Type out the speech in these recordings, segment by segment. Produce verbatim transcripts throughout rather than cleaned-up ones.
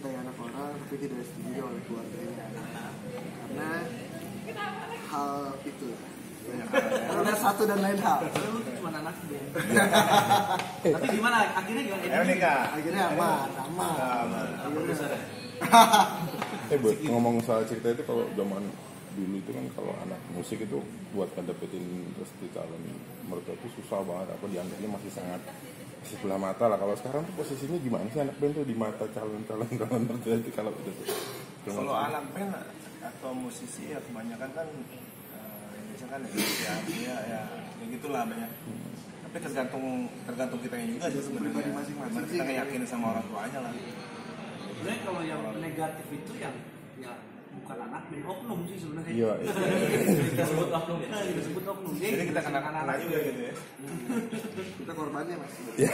mencintai anak orang tapi tidak disetujui oleh keluarganya, karena hal itu karena satu dan lain hal. Lu cuma anak band. Tapi gimana? Akhirnya gimana? Ayo nikah. Akhirnya aman, aman. Eh buat ngomong soal cerita itu, kalau zaman dulu itu kan kalau anak musik itu buat ngedapetin restu calon mertua itu susah banget, apa dianggapnya masih sangat masih sebelah mata lah. Kalau sekarang tuh posisinya gimana sih anak band tuh di mata calon-calon calon mertua itu kalau itu tuh? Kalau anak band atau musisi ya kebanyakan kan uh, Indonesia kan ya ya ya, ya gitulah banyak. Hmm. Tapi tergantung tergantung kitanya juga sih sebenarnya. Masing-masing kita ngeyakinin sama orang tuanya lah. Sebenarnya kalau yang negatif itu yang ya bukan anak band, oknum sih sebenarnya. Iya. Kita sebut oknum ya. Kita sebut oknum. Jadi kita kena kena juga gitu ya. Kita korbannya mas. Iya.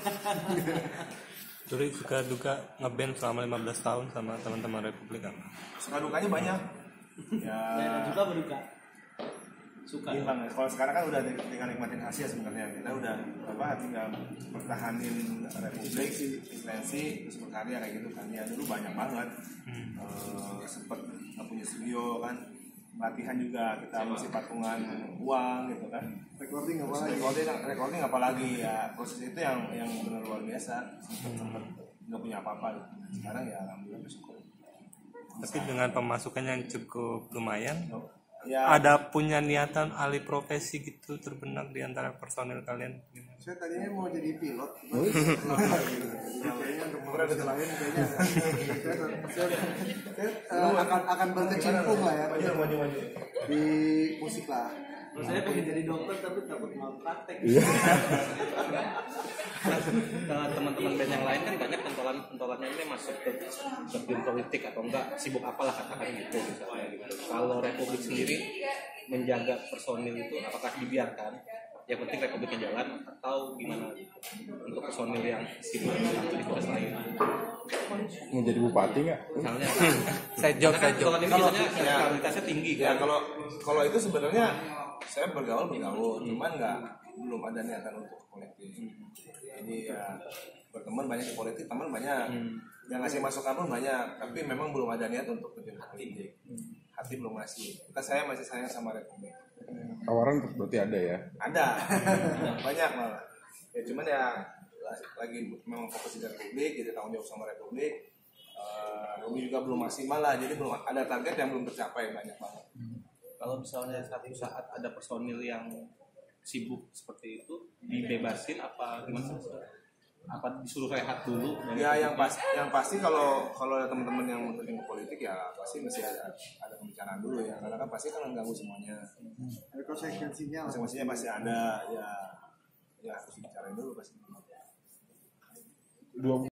Jadi suka duka ngeband selama lima belas tahun sama teman-teman Republik apa? Suka dukanya banyak. Ya. Dan juga berduka. Suka. Iya bang. Kalau sekarang kan udah tinggal nikmatin hasil sebenarnya. Kita udah apa tinggal pertahanin Republik, eksistensi, terus berkarya kayak gitu kan. Ya dulu banyak banget. Hmm. Uh, sempet nggak punya studio kan. Latihan juga kita mesti patungan uang gitu kan. Recording apa lagi? Recording, recording apa lagi ya, proses itu yang yang benar luar biasa. Sempet nggak punya apa-apa gitu. Sekarang ya alhamdulillah bersyukur. Tapi dengan pemasukan yang cukup lumayan, ya, ada punya niatan alih profesi gitu terbenak di antara personil kalian? Saya tadinya mau jadi pilot, kayaknya untuk profesi lain kayaknya saya akan akan berkecimpung lah ya di musik lah. Terus saya pengen jadi dokter tapi takut mau praktek. Nah, teman-teman band yang lain kan banyak pentolan-pentolannya ini masuk ke terjun politik atau enggak, sibuk apalah katakan gitu misalnya gitu. Kalau Republik sendiri menjaga personil itu apakah dibiarkan? Yang penting Republiknya jalan atau gimana untuk personil yang sibuk atau di tugas lain? Mau jadi bupati nggak? Misalnya, Saya jawab, saya jawab. ini biasanya elektabilitasnya tinggi ya kan? kalau kalau itu sebenarnya saya bergaul bergaul, cuman nggak belum ada niatan untuk politik. Jadi ya berteman banyak di politik, teman banyak, hmm. yang ngasih masukan pun banyak, tapi memang belum ada niat untuk terjun politik. Hati belum ngasih. Kita saya masih sayang sama Republik. Tawaran berarti ada ya? Ada, banyak malah. Ya cuman ya lagi memang fokus di Republik, jadi tanggung jawab sama Republik. Uh, Republik juga belum maksimal lah, jadi belum ada target yang belum tercapai banyak banget. Kalau misalnya satu saat ada personil yang sibuk seperti itu dibebasin apa gimana? Apa disuruh rehat dulu? Ya yang pasti, yang pasti kalau kalau ada teman-teman yang mau terjun ke politik ya pasti mesti ada ada pembicaraan dulu ya, karena kan pasti kan mengganggu semuanya. Ada konsekuensinya. Konsekuensinya pasti ada ya, ya harus dibicarain dulu pasti. Dua